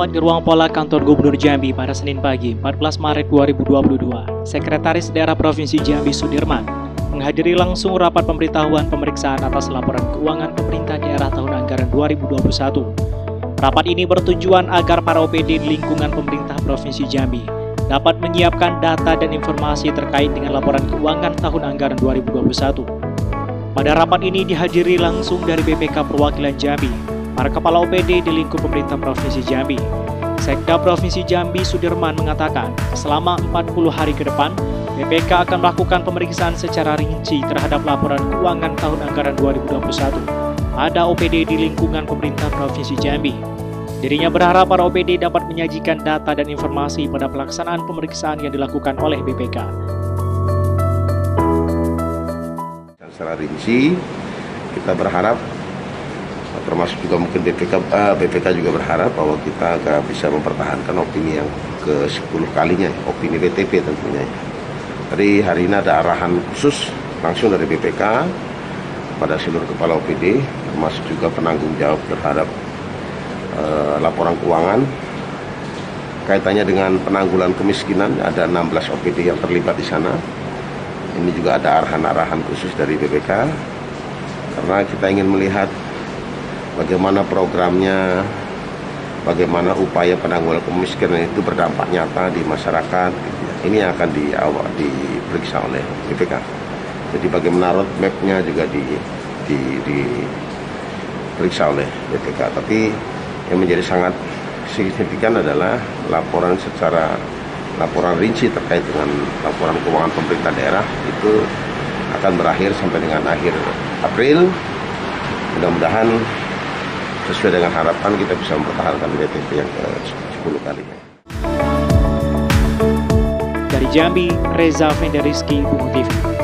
Rapat di ruang pola kantor Gubernur Jambi pada Senin pagi 14 Maret 2022, Sekretaris Daerah Provinsi Jambi Sudirman menghadiri langsung rapat pemberitahuan pemeriksaan atas laporan keuangan pemerintah daerah tahun anggaran 2021. Rapat ini bertujuan agar para OPD di lingkungan pemerintah Provinsi Jambi dapat menyiapkan data dan informasi terkait dengan laporan keuangan tahun anggaran 2021. Pada rapat ini dihadiri langsung dari BPK Perwakilan Jambi, para kepala OPD di lingkup pemerintah Provinsi Jambi. Sekda Provinsi Jambi Sudirman mengatakan, selama 40 hari ke depan, BPK akan melakukan pemeriksaan secara rinci terhadap laporan keuangan tahun anggaran 2021 pada OPD di lingkungan pemerintah Provinsi Jambi. Dirinya berharap para OPD dapat menyajikan data dan informasi pada pelaksanaan pemeriksaan yang dilakukan oleh BPK. Secara rinci, kita berharap, termasuk juga mungkin BPK juga berharap bahwa kita akan bisa mempertahankan opini yang ke-10 kalinya, opini WTP tentunya. Jadi hari ini ada arahan khusus langsung dari BPK pada seluruh kepala OPD, termasuk juga penanggung jawab terhadap laporan keuangan. Kaitannya dengan penanggulangan kemiskinan, ada 16 OPD yang terlibat di sana. Ini juga ada arahan-arahan khusus dari BPK, karena kita ingin melihat bagaimana programnya, bagaimana upaya penanggulangan kemiskinan itu berdampak nyata di masyarakat. Ini yang akan diperiksa oleh BPK. Jadi bagaimana roadmap-nya juga diperiksa oleh BPK. Tapi yang menjadi sangat signifikan adalah laporan rinci terkait dengan laporan keuangan pemerintah daerah itu akan berakhir sampai dengan akhir April. Mudah-mudahan sesuai dengan harapan kita bisa mempertahankan WTP yang ke-10 kalinya. Dari Jambi, Reza Fenderiski, Bungu TV.